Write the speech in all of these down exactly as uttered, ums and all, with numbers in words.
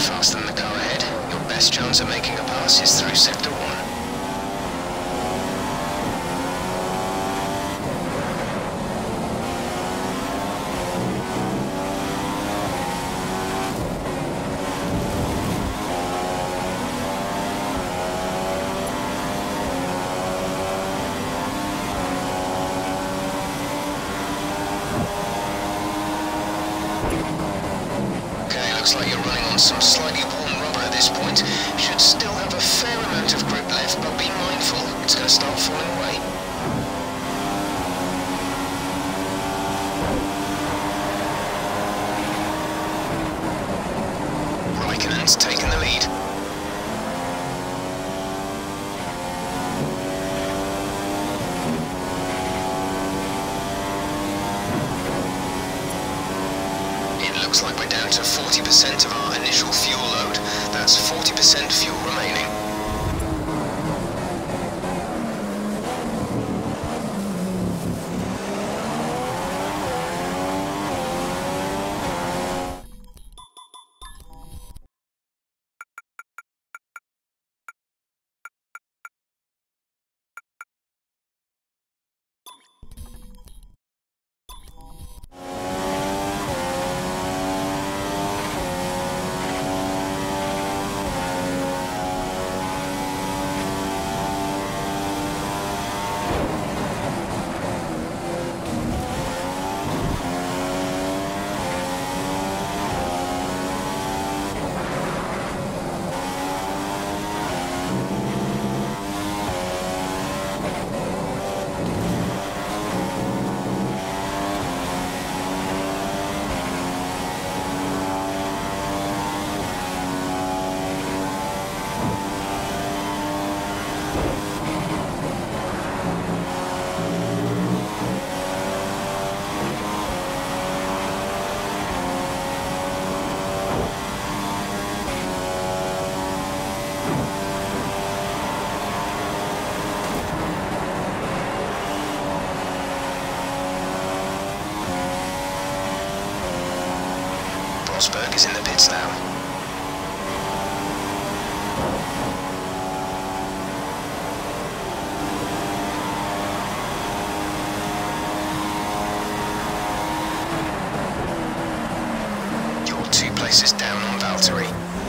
faster than the car ahead. Your best chance of making a pass is through Sector one. Looks like you're running on some slightly worn rubber at this point. Should still have a fair amount of grip left, but be mindful, it's going to start falling away. Raikkonen's taken the lead. Looks like we're down to forty percent of our initial fuel load. That's forty percent fuel remaining. Rosberg is in the pits now. You're two places down on Valtteri.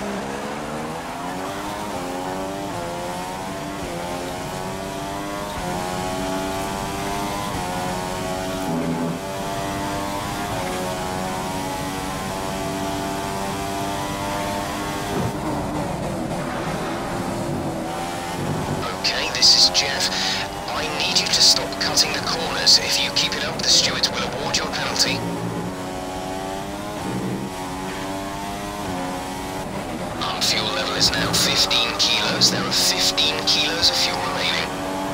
This is Jeff. I need you to stop cutting the corners. If you keep it up, the stewards will award you a penalty. Our fuel level is now fifteen kilos. There are fifteen kilos of fuel remaining.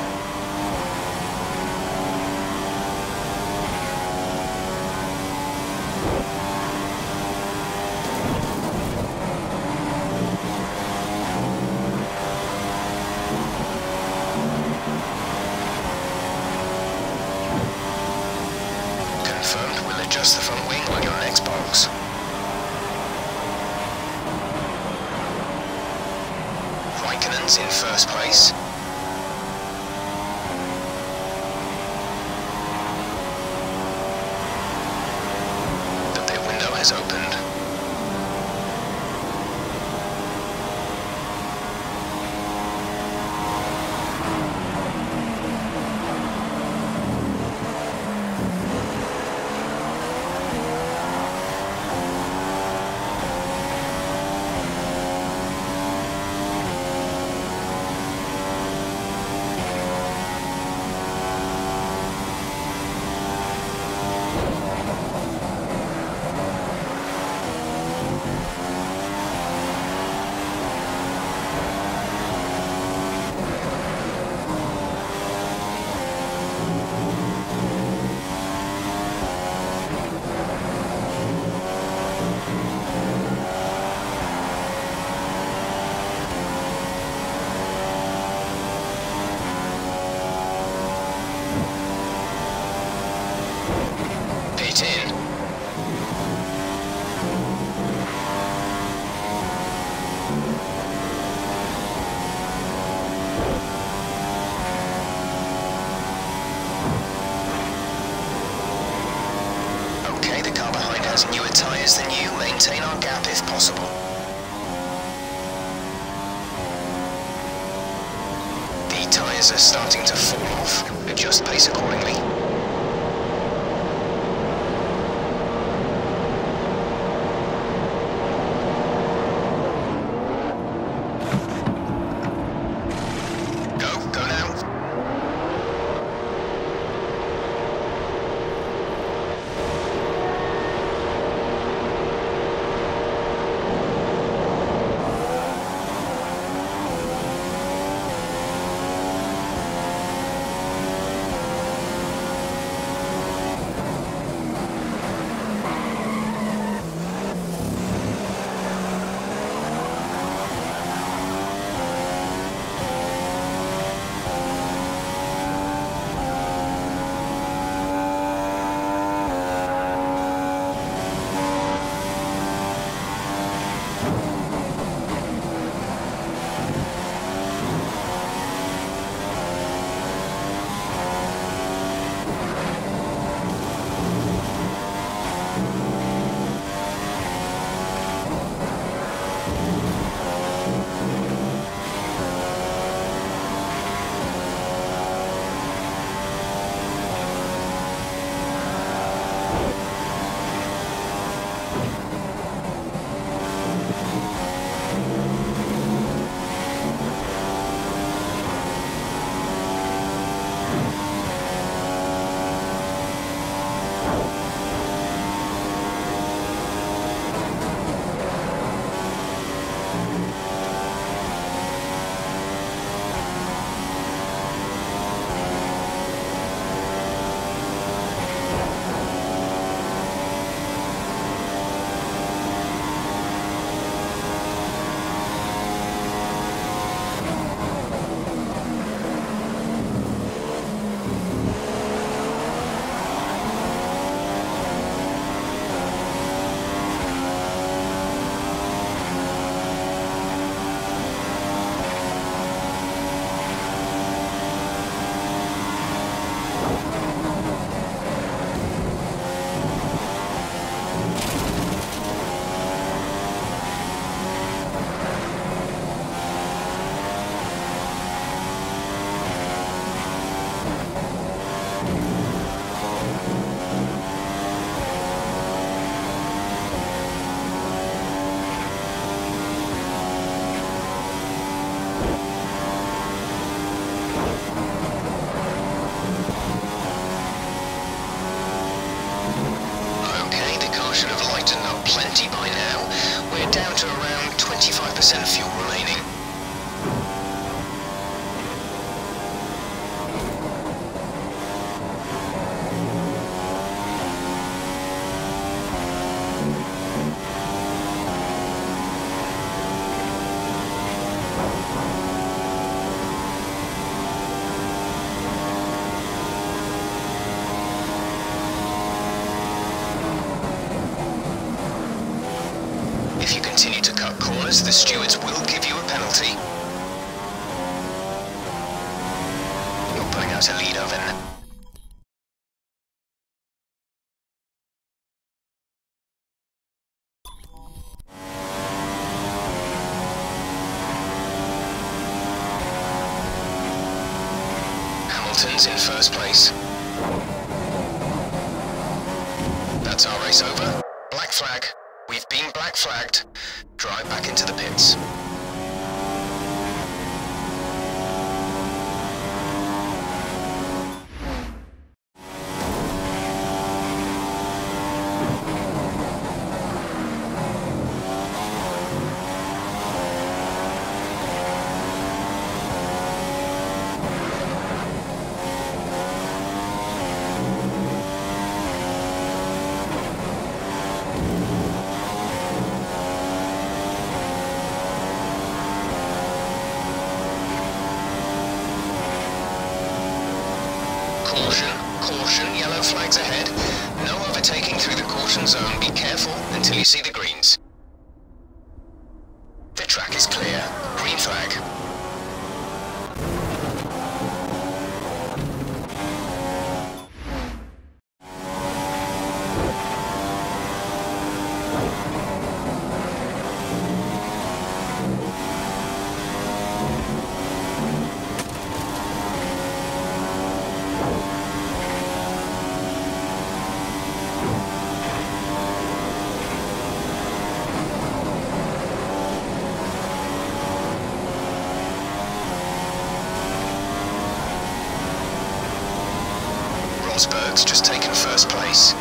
Confirmed, we'll adjust the front wing on your next box. Raikkonen's in first place. The pit window has opened. has newer tyres than you, maintain our gap if possible. The tyres are starting to fall off. Adjust pace accordingly. percent fuel remaining. If you continue to cut corners, the stewards will give you a penalty. You're putting out a lead oven. Hamilton's in first place. That's our race over. Black flag. We've been black flagged. Drive back into the pits. Caution, caution, yellow flags ahead. No overtaking through the caution zone. Be careful until you see the greens. The track is clear. Green flag. Rosberg's just taken first place.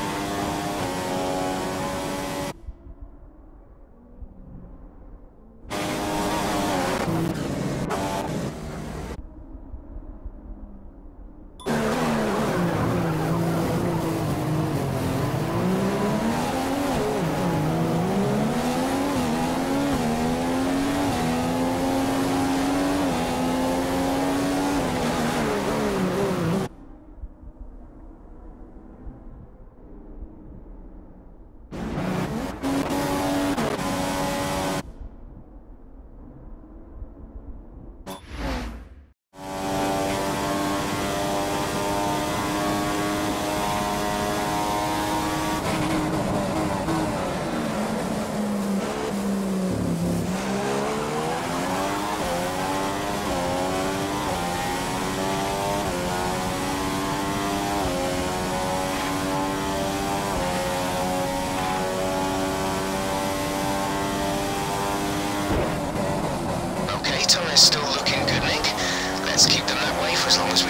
Tyres still looking good, Nick. Let's keep them that way for as long as we